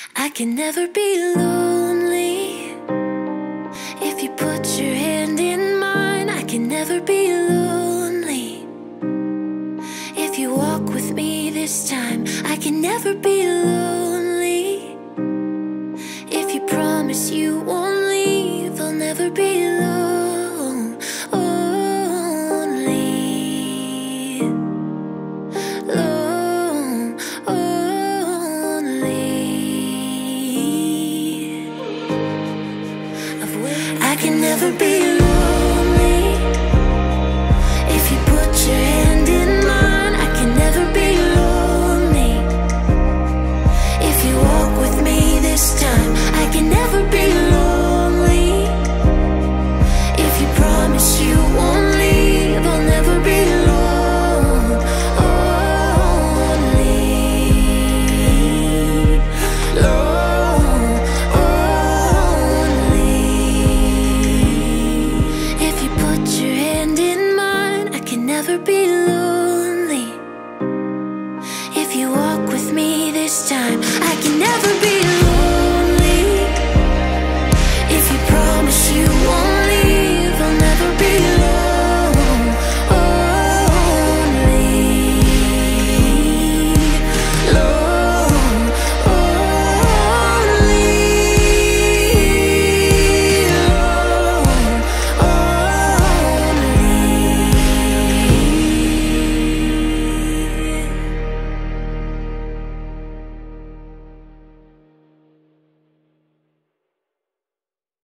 I can never be lonely if you put your hand in mine. I can never be lonely if you walk with me this time. I can never be lonely if you promise you won't leave. I'll never be lonely, lonely. I can never be